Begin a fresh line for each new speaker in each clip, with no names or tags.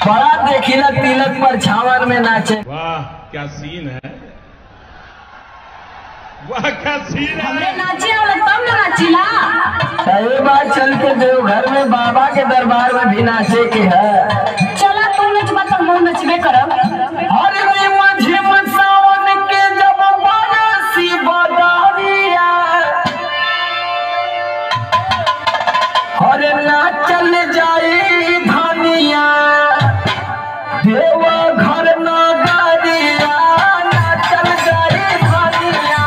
बड़ा देखिला तिलक पर छावर में नाचे।
वाह क्या सीन है, वाह क्या सीन है।
हमरे नाचे वाला तब ना नाचिला।
सही बात, चल के देवघर में बाबा के दरबार में भी नाचे के है।
चला तू नचबा तो हम नचबे करब।
अरे झिम सावन के जब बरसी बदरिया, अरे नाचल जाई धनिया देवा घर नगरिया, नाचल जाई धनिया।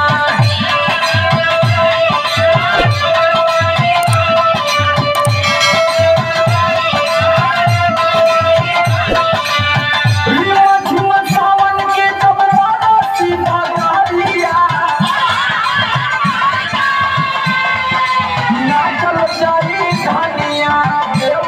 झिम सावन के जब बरसी बदरिया, नाचल जाई धनिया देवा।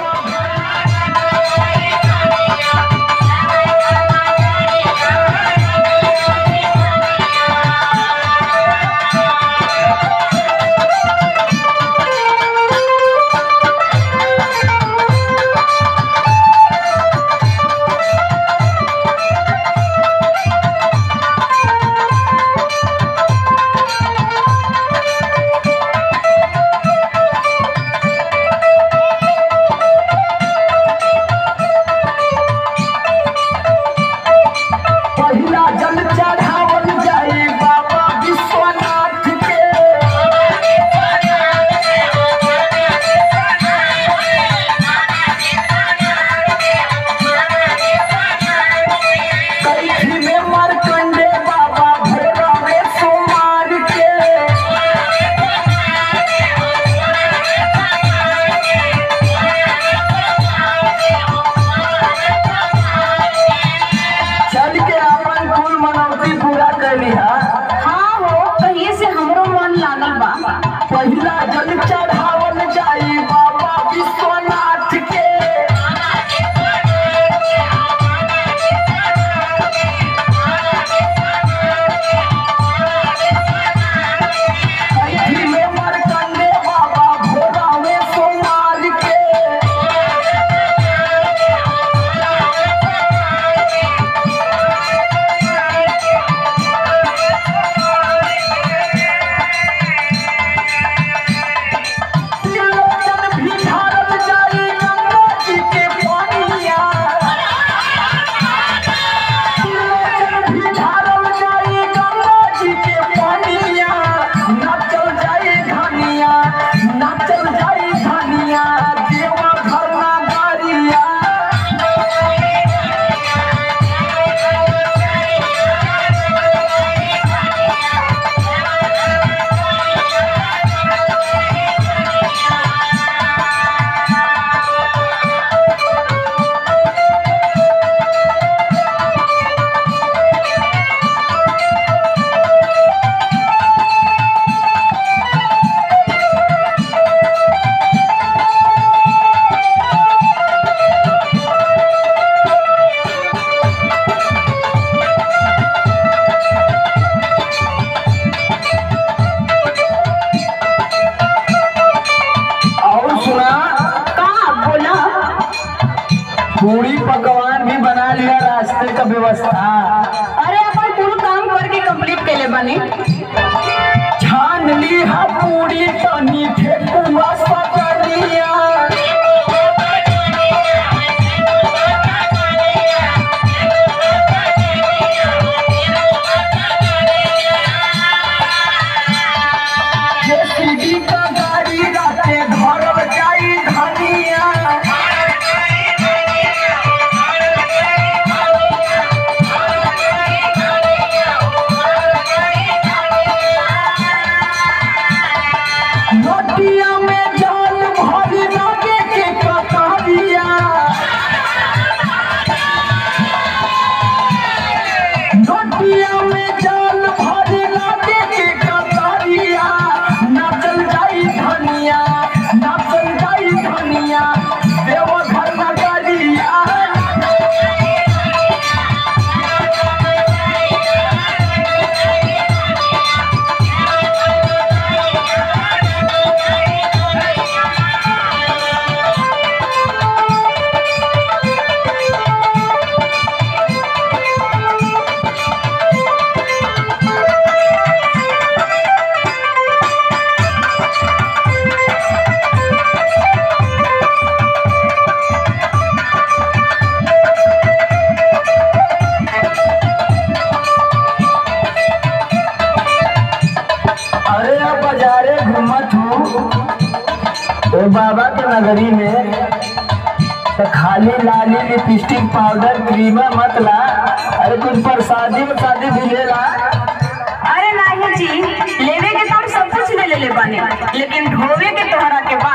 पहिला जल चढ़ावल जाई बाबा विश्वनाथ के, कैथी में मार्कंडे बाबा भोरा में सोमार के। चल के अपन कुल मनौती पूरा कर लिहा।
हाँ हो, कहिए से हमरो मन लागल बा।
पहिला जल चढ़ावल जाई बाबा विश्वनाथ के, कैथी में मार्कंडे बाबा भोरा में सोमार के। तिलोचन भी ढारल जाई गंगा जी के पानिया, तिलोचन भी ढारल जाई गंगा जी के पानिया। नाचल जाई धनिया, नाचल जाई धनिया देवा घर नगरिया। और सुना,
का बोला?
पूरी पकवान भी बना लिया, रास्ते का व्यवस्था।
अरे अपन पूरा काम करके कंप्लीट कैले बने।
छान ली हा पूरी तनी ठेकुआ सकरिया, जेसीबी का गाड़ी राते धरल जाई धनिया। नदिया में जाल भरी लगे वो बाबा के नगरी में तो खाली लाली लिपस्टिक पाउडर क्रीम मत ला, अरे कुछ प्रसादी में शादी भी ले ला।
अरे नहीं जी, लेवे के तो हम सब कुछ ले ले बानी, लेकिन ढोवे के तोहरा के